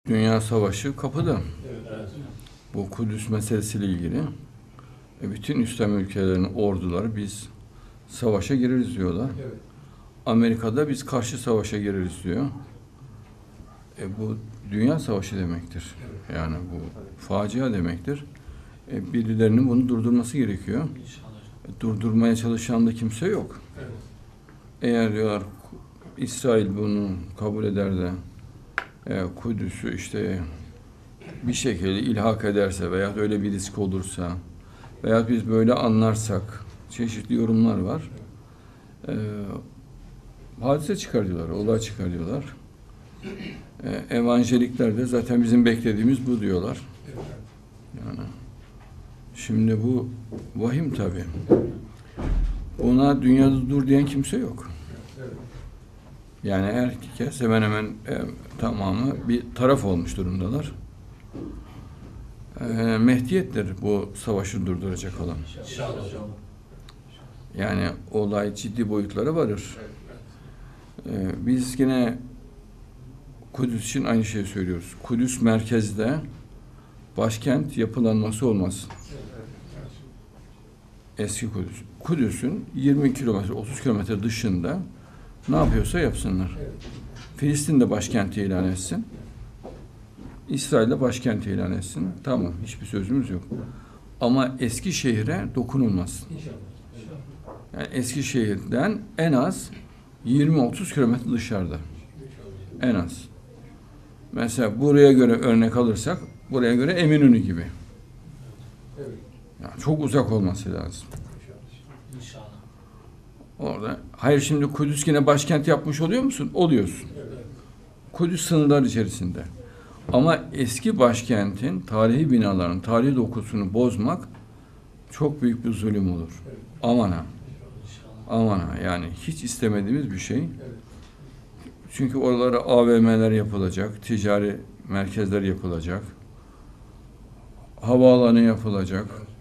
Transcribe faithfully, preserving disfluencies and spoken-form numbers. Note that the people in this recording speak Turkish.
Dünya Savaşı kapıda. Evet, evet. Bu Kudüs meselesiyle ilgili e, bütün İslam ülkelerinin orduları biz savaşa gireriz diyorlar. Evet. Amerika'da biz karşı savaşa gireriz diyor. E, bu dünya savaşı demektir. Evet. Yani bu facia demektir. E, birilerinin bunu durdurması gerekiyor. E, durdurmaya çalışan da kimse yok. Evet. Eğer diyorlar İsrail bunu kabul eder de e, Kudüs'ü işte bir şekilde ilhak ederse veya öyle bir risk olursa veya biz böyle anlarsak çeşitli yorumlar var. E, hadise çıkarıyorlar, olay çıkarıyorlar. E, evangelikler de zaten bizim beklediğimiz bu diyorlar. Yani şimdi bu vahim tabii. Buna dünyada dur diyen kimse yok. Yani herkes hemen hemen e, tamamı bir taraf olmuş durumdalar. E, Mehdiyettir bu savaşı durduracak olan. İnşallah. Yani olay ciddi boyutlara varır. E, biz yine Kudüs için aynı şeyi söylüyoruz. Kudüs merkezde başkent yapılanması olmaz. Eski Kudüs. Kudüs'ün yirmi kilometre, otuz kilometre dışında ne yapıyorsa yapsınlar. Filistin'de başkenti ilan etsin. İsrail'de başkenti ilan etsin. Tamam, hiçbir sözümüz yok. Ama Eskişehir'e dokunulmaz. Yani Eskişehir'den en az yirmi otuz kilometre dışarıda. En az. Mesela buraya göre örnek alırsak, buraya göre Eminönü gibi. Yani çok uzak olması lazım. İnşallah. Orada. Hayır, şimdi Kudüs yine başkent yapmış oluyor musun? Oluyorsun. Kudüs sınırlar içerisinde. Ama eski başkentin tarihi binaların tarihi dokusunu bozmak çok büyük bir zulüm olur. Aman ha. Aman ha. Yani hiç istemediğimiz bir şey. Çünkü oralara A V M'ler yapılacak, ticari merkezler yapılacak, havaalanı yapılacak.